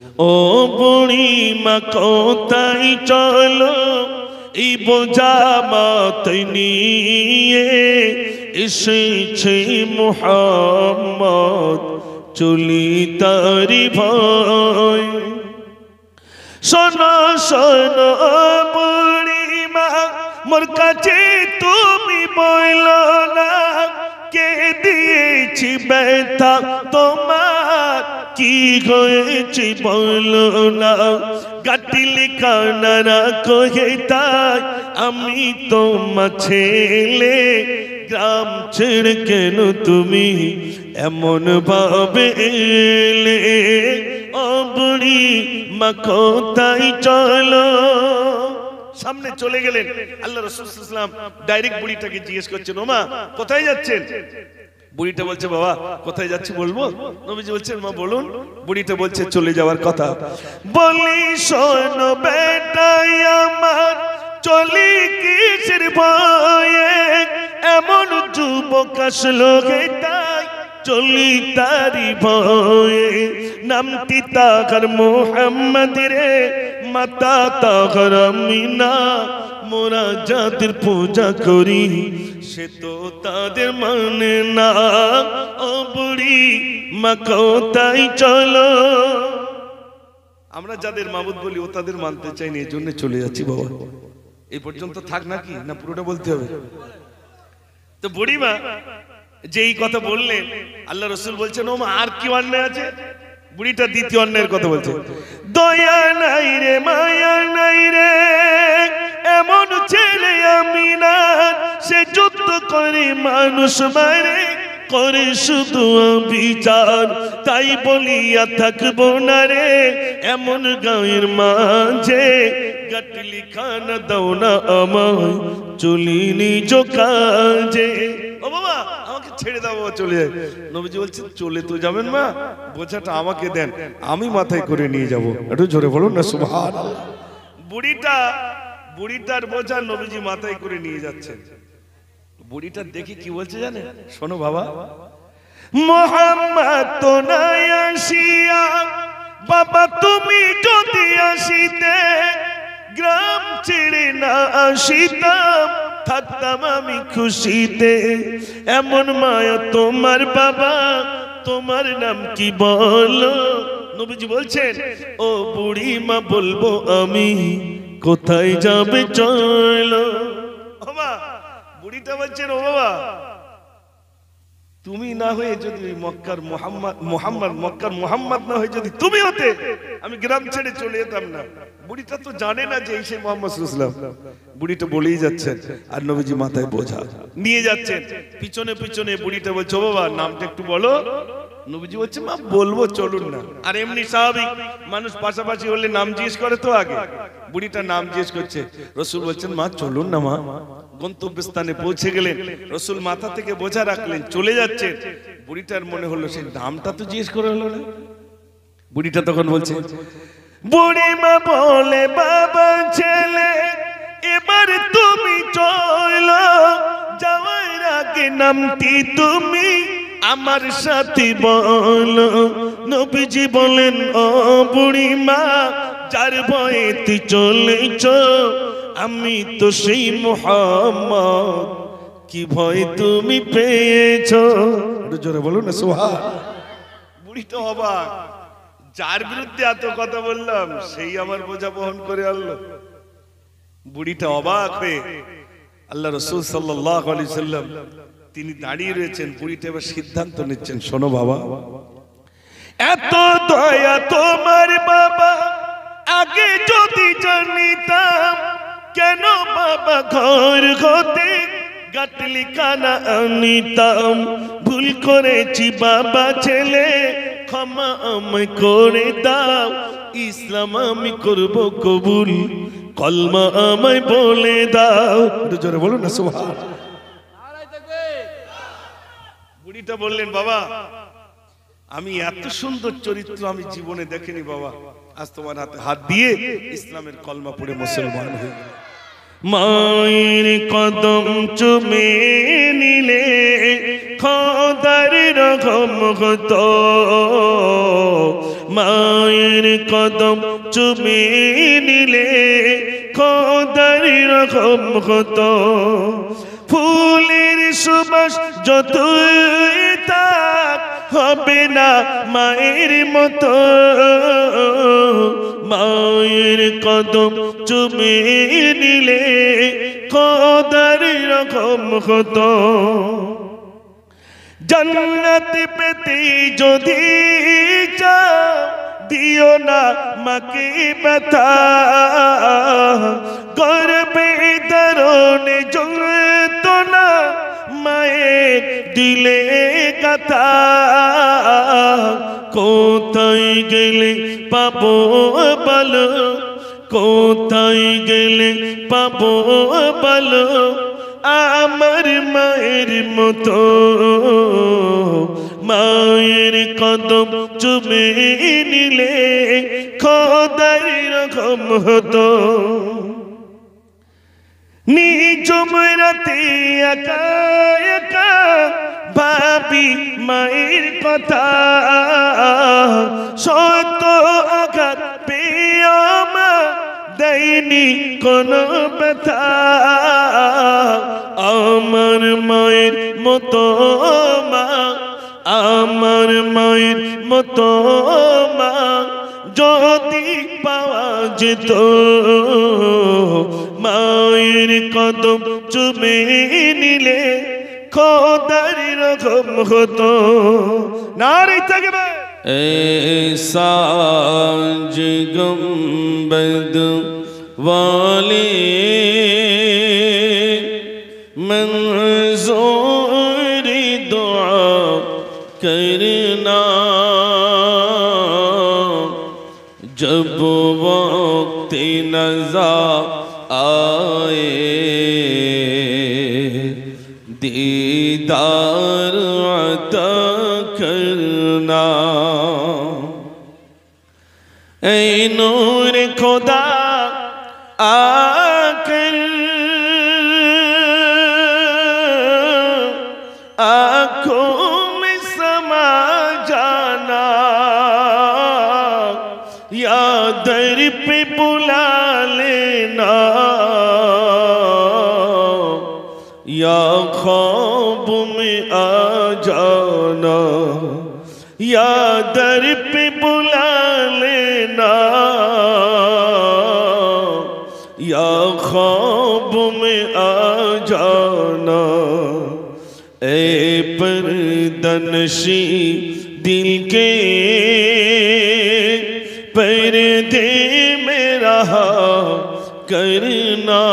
ও বুড়িমা কোথায় চলো এই বোঝা মাথায় নিয়ে এসেছে মুহাম্মদ চলি তারি ভয়। শোনো শোনো বুড়িমা মোর কাছে তুমি বলো না কে দিয়েছি ব্যথা তোমার কি হয়েছে বলো না। গাটিলি কানারা কহে তাই আমি তোমার ছেলে গ্রাম ছেড়ে কেন তুমি এমন ভাবে এলে। ও বুড়ি মা কোথায় চলো। সামনে চলে গেলেন আল্লাহ রাসূল সাল্লাল্লাহু আলাইহি ওয়াসাল্লাম ডাইরেক্ট বুড়িটাকে জিজ্ঞেস করছেন ও মা কোথায় যাচ্ছেন। বুড়িটা বলছে বাবা কোথায় যাচ্ছি বলবো। নবীজি বলছেন মা বলুন। বুড়িটা বলছে চলে যাওয়ার কথা। বলি শোনো বেটাই আমার চলি কিসের ভয়ে এমন যুবক আসলো তাই চলি তারি ভয়ে। নামটি তাহার মুহাম্মদ রে মাতা তাহার আমিনা মোরা যাদের পূজা করি সে তো তাদের মানে না। ও বুড়ি মা কোথায় চলো। আমরা যাদের মাবুদ বলি ও তাদের মানতে চাইনি এই জন্য চলে যাচ্ছি বাবা। এই পর্যন্ত থাক নাকি না পুরোটা বলতে হবে। তো বুড়িমা যেই কথা বললেন আল্লাহ রাসূল বলছেন ও মা আর কি অন্যায় আছে। বুড়িটা দ্বিতীয় অন্যায়ের কথা বলছে। দয়া নাই রে মায়া নাই রে এমন ছেলে আমি না সে যুদ্ধ করে মানুষ মারে করে শুধু বিচার তাই বলিয়া থাকবো না রে এমন গাঁয়ের মাঝে গাটলি খানা দাও না আমায় চলি নিজ কাজে। ও বাবা আমাকে ছেড়ে দাও বাবা চলে যায়। নবীজি বলছেন চলে তো যাবেন মা বোঝাটা আমাকে দেন আমি মাথায় করে নিয়ে যাব। একটু জোরে বলুন না সুবহানাল্লাহ। বুড়িটার বোঝা নবীজি মাথায় করে নিয়ে যাচ্ছেন। বুড়িটা দেখি কি বলছে জানেন শোনো বাবা। মুহাম্মদ তো নাই আসিয়া বাবা তুমি যদি আসিতে গ্রাম ছেড়ে না আসিতাম থাকতাম আমি খুশিতে। এমন মায়া তোমার বাবা তোমার নাম কি বলো। নবীজি বলছেন ও বুড়ি মা বলবো আমি কোথায় যাবে চলো। বাবা বুড়িটা বলছেন ও বাবা তুমি না হয়ে যদি মক্কার মুহাম্মদ না হয়ে যদি তুমি হতে আমি গ্রাম ছেড়ে চলে যেতাম না। বুড়িটা তো জানে না যে এই সেই মুহাম্মদ সাল্লাল্লাহু আলাইহি ওয়াসাল্লাম। বুড়িটা বলেই যাচ্ছেন আর নবীজি মাথায় বোঝা নিয়ে যাচ্ছেন। পিছনে পিছনে বুড়িটা বলছে ও বাবা নামটা একটু বলো। নবীজি বলছে মা বলবো চলুন না। আর এমনি স্বাভাবিক মানুষ পাশাপাশি হলে নাম জিজ্ঞেস করে তো আগে। বুড়িটা নাম জিজ্ঞেস করছে। রাসূল বলছেন মা চলুন না মা। গন্তব্যস্থানে পৌঁছে গেলেন রাসূল মাথা থেকে বোঝা রাখলেন চলে যাচ্ছেন। বুড়িটার মনে হলো সেই নামটা তো জিজ্ঞেস করে হলো না। বুড়িটা তখন বলছে বুড়িমা বলে বাবা ছেলে এবার তুমি চলো যাওয়ার আগে নামটি তুমি আমার সাথে বলো। নবীজি বলেন ও বুড়িমা যার ভয়ে তুই চলেছ আমি তো সেই মুহাম্মদ কি ভয় তুমি পেয়েছো। একটু জোরে বলুন না সুবহানাল্লাহ। বুড়িটা অবাক যার বিরুদ্ধে এত কথা বললাম সেই আমার বোঝা বহন করে আনলো। বুড়িটা অবাক হয়ে আল্লাহ রাসূল সাল্লাল্লাহু আলাইহি ওয়াসাল্লাম তিনি দাঁড়িয়ে রয়েছেন। বুড়িটা এবার সিদ্ধান্ত নিচ্ছেন শোনো বাবা এত দয়া তোমার বাবা আগে যদি জানিতাম কেন বাবা ঘর হতে গাটলি কানা আনিতাম। ভুল করেছি বাবা ছেলে ক্ষমা আমায় করে দাও ইসলাম আমি করব কবুল কলমা আমায় বলে দাও। জোরে বলুন না সুবহানাল্লাহ। বুড়িটা বললেন বাবা আমি এত সুন্দর চরিত্র আমি জীবনে দেখিনি বাবা আজ তোমার হাতে হাত দিয়ে ইসলামের কলমা পড়ে মুসলমান হয়ে গেল। মায়ের কদম চুমে নিলে খোদার রহম হতো মায়ের কদম চুমে নিলে খোদার রকম হতো ফুলের সুবাস যতই থাক হবে না মায়ের মতো মায়ের কদম চুমে নিলে খোদার রকম হতো জান্নাত পেতে যদি চাও দিও না মাকে ব্যথা গর্বে দারুণে যন্ত্রণা মায়ের দিলে কথা কোথায় গেলে পাবো বলো কোথায় গেলে পাবো বলো আমার মায়ের মতো মায়ের কদম চুমে নিলে খোদার রকম হতো নিঝুম রাতে একা একা ভাবি মায়ের কথা শত আঘাত পেয়ে মা দেয়নি কোনো ব্যথা আমার মায়ের মতো মা আমার মায়ের মতো মা যদি পাওয়া যেত মায়ের কদম চুমে নিলে খোদার রকম হতো নারী থাকবে साज गुंबद वाले मंजूर दुआ करना जब वक्त नज़ा आए दीदार अता करना ऐ नूर खुदा आकर आँखों में समा जाना या दर पे बुला लेना या ख्वाब में आ जाना या दर पे बुला लेना या ख्वाब में आ जाना ए पर्दनशी दिल के पर्दे में रहा करना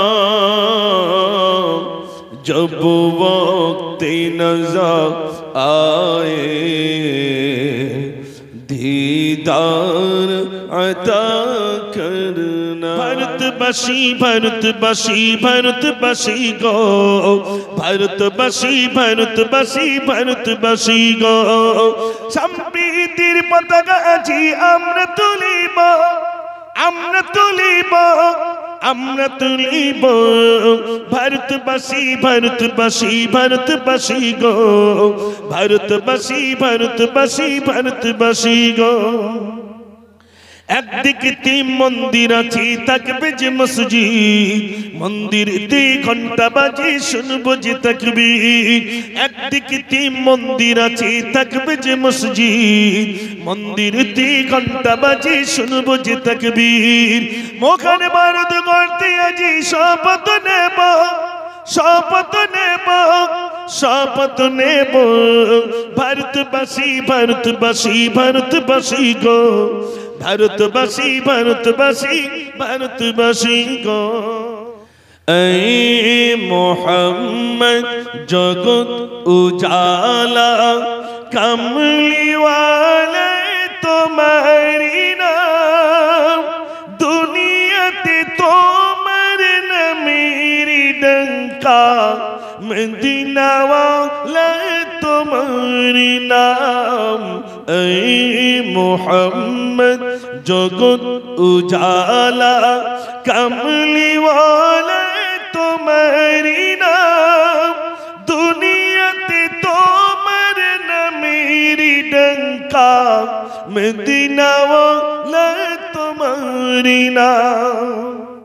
जब वक्त नज़र आए दीदार अता करना भारतबासी भारतबासी भारतबासी गो भारतबासी भारतबासी भारतबासी गो সম্প্রীতির পতাকা আজি আমরা তুলিব আমরা তুলিব আমরা তুলিব भारतबासी भारतबासी भारतबासी गो भारतबासी भारतबासी भारतबासी गो একদিকে তিন মন্দির আছে থাকবে যে মসজিদ মন্দির তে ঘন্টা বাজে শুনবো যে তাকবীর একদিকে তিন মন্দির আছে থাকবে যে মসজিদ মন্দির তে ঘন্টা বাজে শুনবো যে তাকবীর মোখানে বারুদ করতে আজি শপথ নেব শপথ নেব শপথ নেব भारतबासी भारतबासी भारतबासी गो भारतबासी भारतबासी भारतबासी गो ऐ मोहम्मद जगत उजाला कमली वाले तुम्हारी नाम दुनियाते तुम्हार न मेरी डंका मदीना वाला तुम्हारी नाम ऐ मोहम्मद जगत उजाला कमली वाला तुम्हारी नाम दुनियाते तुम्हार न मेरी डंका মদিনা ওয়ালা তোমারি নাম।